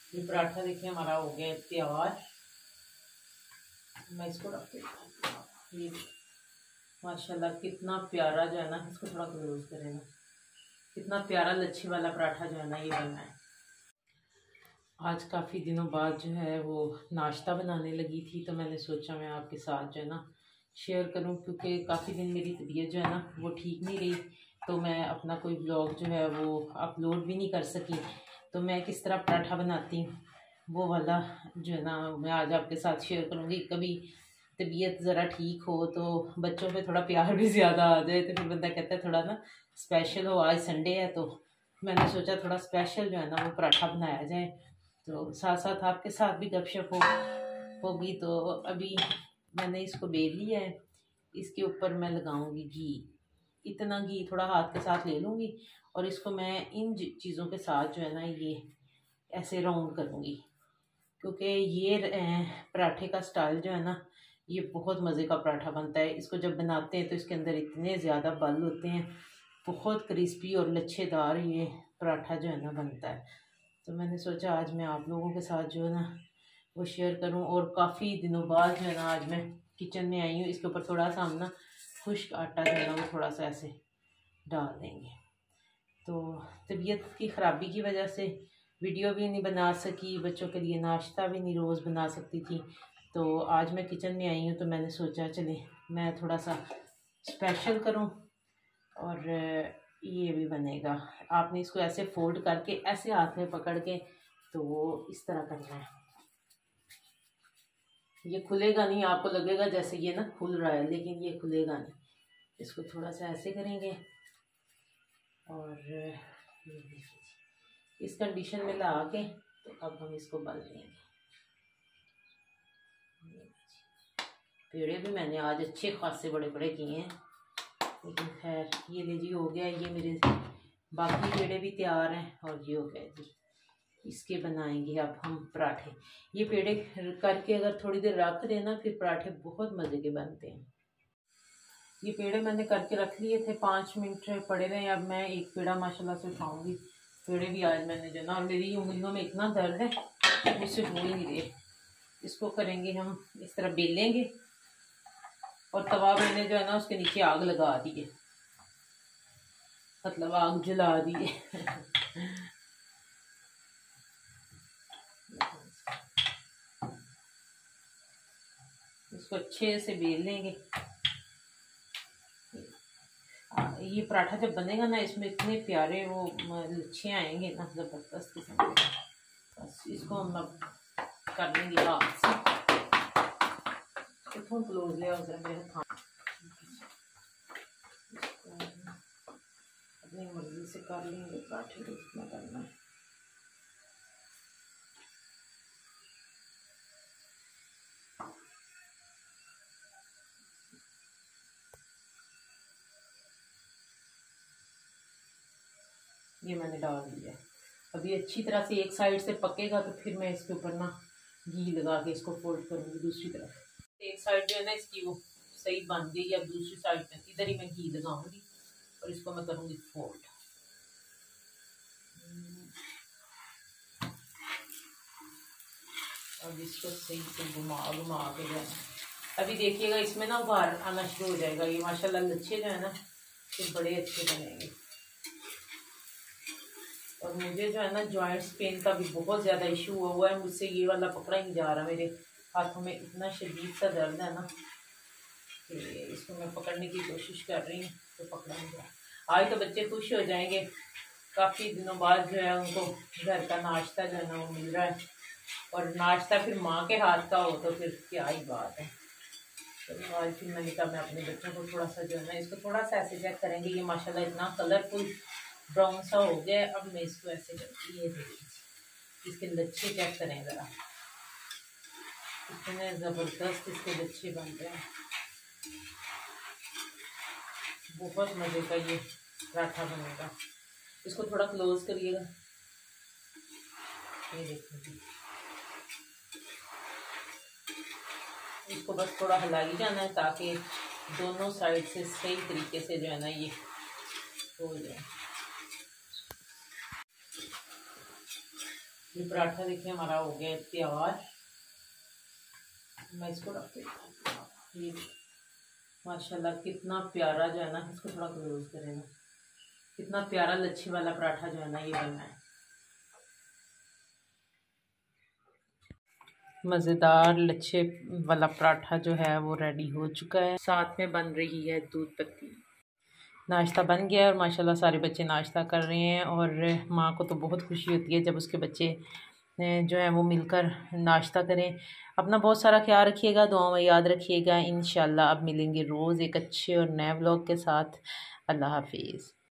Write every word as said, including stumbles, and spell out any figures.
ये पराठा देखिए हमारा हो गया तैयार। मैं इसको रख देता हूँ। ये माशाल्लाह कितना प्यारा जो है ना, इसको थोड़ा क्लोज करेगा, कितना प्यारा लच्छी वाला पराठा जो है ना ये बना है। आज काफ़ी दिनों बाद जो है वो नाश्ता बनाने लगी थी, तो मैंने सोचा मैं आपके साथ जो है ना शेयर करूं, क्योंकि काफ़ी दिन मेरी तबीयत जो है ना वो ठीक नहीं रही, तो मैं अपना कोई व्लॉग जो है वो अपलोड भी नहीं कर सकी। तो मैं किस तरह पराठा बनाती हूँ वो वाला जो है ना मैं आज आपके साथ शेयर करूँगी। कभी तबीयत ज़रा ठीक हो तो बच्चों पे थोड़ा प्यार भी ज़्यादा आ जाए, तो फिर बंदा कहता है थोड़ा ना स्पेशल हो। आज संडे है तो मैंने सोचा थोड़ा स्पेशल जो है ना वो पराठा बनाया जाए, तो साथ साथ आपके साथ भी गपशप हो होगी। तो अभी मैंने इसको बेल लिया है, इसके ऊपर मैं लगाऊंगी घी। इतना घी थोड़ा हाथ के साथ ले लूँगी और इसको मैं इन चीज़ों के साथ जो है ना ये ऐसे राउंड करूँगी, क्योंकि ये पराठे का स्टाइल जो है ना ये बहुत मज़े का पराठा बनता है। इसको जब बनाते हैं तो इसके अंदर इतने ज़्यादा बल होते हैं, बहुत क्रिस्पी और लच्छेदार ये पराठा जो है ना बनता है। तो मैंने सोचा आज मैं आप लोगों के साथ जो है ना वो शेयर करूं। और काफ़ी दिनों बाद जो है ना आज मैं किचन में आई हूँ। इसके ऊपर थोड़ा सा हम ना खुश्क आटा जो है ना वो थोड़ा सा ऐसे डाल देंगे। तो तबीयत की ख़राबी की वजह से वीडियो भी नहीं बना सकी, बच्चों के लिए नाश्ता भी नहीं रोज़ बना सकती थी। तो आज मैं किचन में आई हूँ तो मैंने सोचा चले मैं थोड़ा सा स्पेशल करूँ और ये भी बनेगा। आपने इसको ऐसे फोल्ड करके ऐसे हाथ में पकड़ के तो इस तरह करना है। ये खुलेगा नहीं, आपको लगेगा जैसे ये ना खुल रहा है, लेकिन ये खुलेगा नहीं। इसको थोड़ा सा ऐसे करेंगे और इस कंडीशन में ला के तो अब हम इसको बल लेंगे। पेड़े भी मैंने आज अच्छे खासे बड़े बड़े किए हैं, लेकिन खैर ये ले जी हो गया। ये मेरे बाकी पेड़े भी तैयार हैं और ये हो गया जी। इसके बनाएंगे अब हम पराठे। ये पेड़े करके अगर थोड़ी देर रख देना फिर पराठे बहुत मज़े के बनते हैं। ये पेड़े मैंने करके रख लिए थे, पाँच मिनट पड़े रहे। अब मैं एक पेड़ा माशाल्लाह से उठाऊंगी। पेड़े भी आज मैंने जो ना, और मेरी उंगलियों में इतना दर्द है मुझसे हो ही नहीं रहे। इसको करेंगे हम इस तरह बेलेंगे और तवा मैंने जो है ना उसके नीचे आग लगा दी है, मतलब आग जला दी है। इसको अच्छे से बेल लेंगे। ये पराठा जब बनेगा ना इसमें इतने प्यारे वो लच्छे आएंगे ना ज़बरदस्त किस्म के। बस इसको हम अब कर लेंगे हाथ से। इतना क्लोज लिया उधर मेरे हाथ, अपनी मर्जी से कर लेंगे पराठे को जितना करना है। ये मैंने डाल दिया। अभी अच्छी तरह से एक साइड से पकेगा तो फिर मैं इसके ऊपर ना घी लगा के इसको फोल्ड करूँगी दूसरी तरफ। एक साइड जो है ना इसकी वो सही बन गई, अब दूसरी साइड में इधर ही मैं घी लगाऊंगी और इसको मैं करूँगी फोल्ड। अब इसको सही से घुमा घुमा के जाना। अभी देखिएगा इसमें ना उबाल आना शुरू हो जाएगा। ये माशाल्लाह लच्छे जो है ना ये बड़े अच्छे बनेंगे। और मुझे जो है ना जॉइंट्स पेन का भी बहुत ज़्यादा इशू हुआ है, मुझसे ये वाला पकड़ा ही नहीं जा रहा। मेरे हाथों में इतना शदीद सा दर्द है ना कि इसको मैं पकड़ने की कोशिश कर रही हूँ तो पकड़ा नहीं जा रहा। आज तो बच्चे खुश हो जाएंगे, काफ़ी दिनों बाद जो है उनको घर का नाश्ता जो है ना वो मिल रहा है। और नाश्ता फिर माँ के हाथ का हो तो फिर क्या ही बात है। तो आज फिर मैंने कहा मैं अपने बच्चों को थोड़ा सा जो है ना इसको थोड़ा सा ऐसे चेक करेंगे। ये माशाल्लाह इतना कलरफुल ब्राउन सा हो गया। अब मैं इसको ऐसे करती, ये देखिए इसके लच्छे चेक करें ज़रा, इतने ज़बरदस्त इसके लच्छे बन रहे हैं। बहुत मज़े का ये पराठा बनेगा। इसको थोड़ा क्लोज करिएगा, ये देखिए इसको बस थोड़ा हिलाई जाना है ताकि दोनों साइड से सही तरीके से जो है ना ये हो जाए। ये पराठा देखिए हमारा हो गया तैयार। मैं इसको रख देता हूँ। ये माशाल्लाह कितना प्यारा जो है ना, इसको थोड़ा क्लोज करें ना, कितना प्यारा लच्छी वाला पराठा जो है ना ये बना है। मज़ेदार लच्छे वाला पराठा जो है वो रेडी हो चुका है। साथ में बन रही है दूध पत्ती। नाश्ता बन गया है और माशाल्लाह सारे बच्चे नाश्ता कर रहे हैं और माँ को तो बहुत खुशी होती है जब उसके बच्चे जो है वो मिलकर नाश्ता करें। अपना बहुत सारा ख्याल रखिएगा, दुआओं में याद रखिएगा। इंशाल्लाह अब मिलेंगे रोज़ एक अच्छे और नए व्लॉग के साथ। अल्लाह हाफिज़।